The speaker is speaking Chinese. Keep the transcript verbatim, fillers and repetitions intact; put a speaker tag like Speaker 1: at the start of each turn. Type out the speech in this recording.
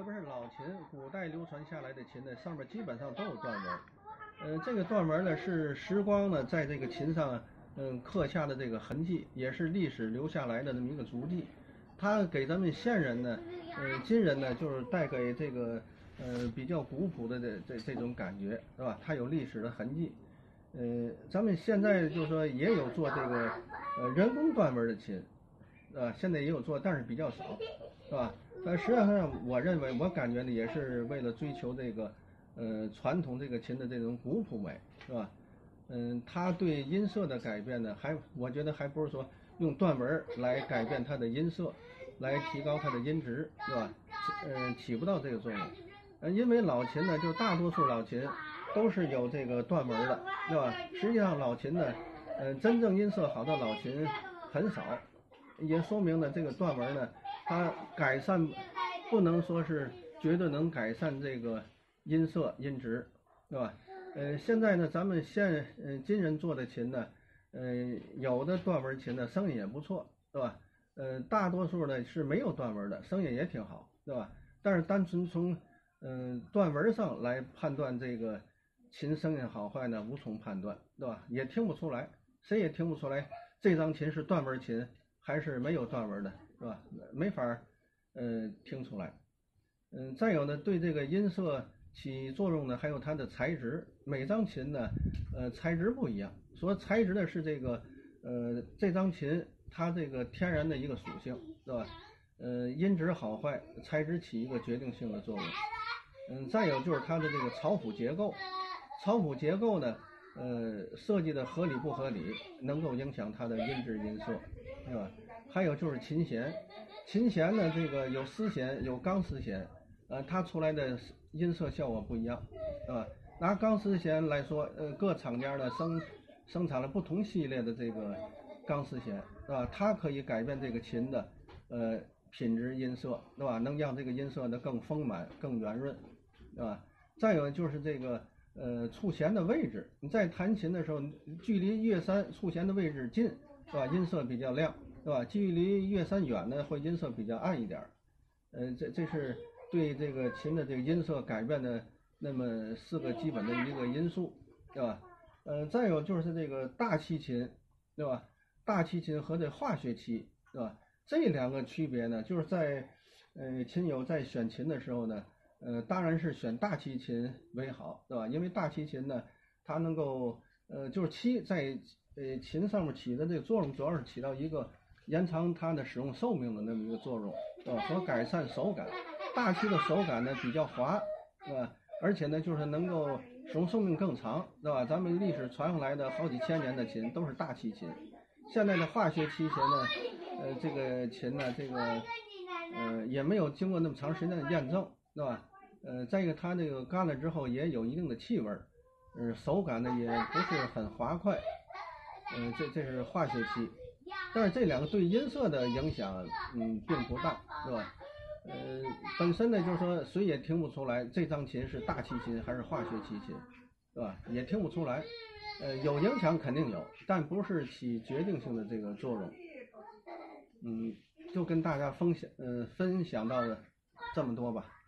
Speaker 1: 特别是老琴，古代流传下来的琴呢，上面基本上都有断纹。呃，这个断纹呢是时光呢在这个琴上嗯刻下的这个痕迹，也是历史留下来的那么一个足迹。它给咱们现人呢，呃，今人呢，就是带给这个呃比较古朴的这这这种感觉，是吧？它有历史的痕迹。呃，咱们现在就是说也有做这个呃人工断纹的琴，啊，现在也有做，但是比较少，是吧？但实际上，我认为，我感觉呢，也是为了追求这个呃传统这个琴的这种古朴美，是吧？嗯，它对音色的改变呢，还我觉得还不是说用断纹来改变它的音色，来提高它的音质，是吧？嗯，起不到这个作用。呃，因为老琴呢，就大多数老琴都是有这个断纹的，对吧？实际上老琴呢，呃，真正音色好的老琴很少，也说明呢这个断纹呢，它改善不能说是绝对能改善这个音色音质，对吧？呃，现在呢，咱们现呃今人做的琴呢，呃，有的断纹琴呢声音也不错，对吧？呃，大多数呢是没有断纹的，声音也挺好，对吧？但是单纯从嗯、呃、断纹上来判断这个琴声音好坏呢，无从判断，对吧？也听不出来，谁也听不出来这张琴是断纹琴还是没有断纹的，是吧？没法呃听出来。嗯，再有呢，对这个音色起作用呢，还有它的材质。每张琴呢，呃，材质不一样。说材质的是这个，呃，这张琴它这个天然的一个属性，对吧？呃，音质好坏，材质起一个决定性的作用。嗯，再有就是它的这个槽谱结构，槽谱结构呢，呃，设计的合理不合理，能够影响它的音质音色，对吧？还有就是琴弦，琴弦呢，这个有丝弦，有钢丝弦。呃，它出来的音色效果不一样，啊，拿钢丝弦来说，呃，各厂家呢生生产了不同系列的这个钢丝弦，是吧？它可以改变这个琴的呃品质音色，对吧？能让这个音色呢更丰满、更圆润，对吧？再有就是这个呃触弦的位置，你在弹琴的时候，距离乐山触弦的位置近，是吧？音色比较亮，对吧？距离乐山远呢，会音色比较暗一点。呃，这这是对这个琴的这个音色改变的那么四个基本的一个因素，对吧？呃，再有就是这个大漆琴，对吧？大漆琴和这化学漆，对吧？这两个区别呢，就是在呃琴友在选琴的时候呢，呃，当然是选大漆琴为好，对吧？因为大漆琴呢，它能够呃就是漆在呃琴上面起的这个作用，主要是起到一个延长它的使用寿命的那么一个作用，对吧？和改善手感。大漆的手感呢比较滑，对吧？而且呢就是能够使用寿命更长，对吧？咱们历史传下来的好几千年的琴都是大漆琴，现在的化学漆琴呢，呃，这个琴呢，这个呃也没有经过那么长时间的验证，对吧？呃，再一个它这个干了之后也有一定的气味，呃，手感呢也不是很滑快，呃，这这是化学漆。但是这两个对音色的影响，嗯，并不大，是吧？呃，本身呢，就是说谁也听不出来这张琴是大漆琴还是化学漆琴，是吧？也听不出来。呃，有影响肯定有，但不是起决定性的这个作用。嗯，就跟大家分享，呃，分享到的这么多吧。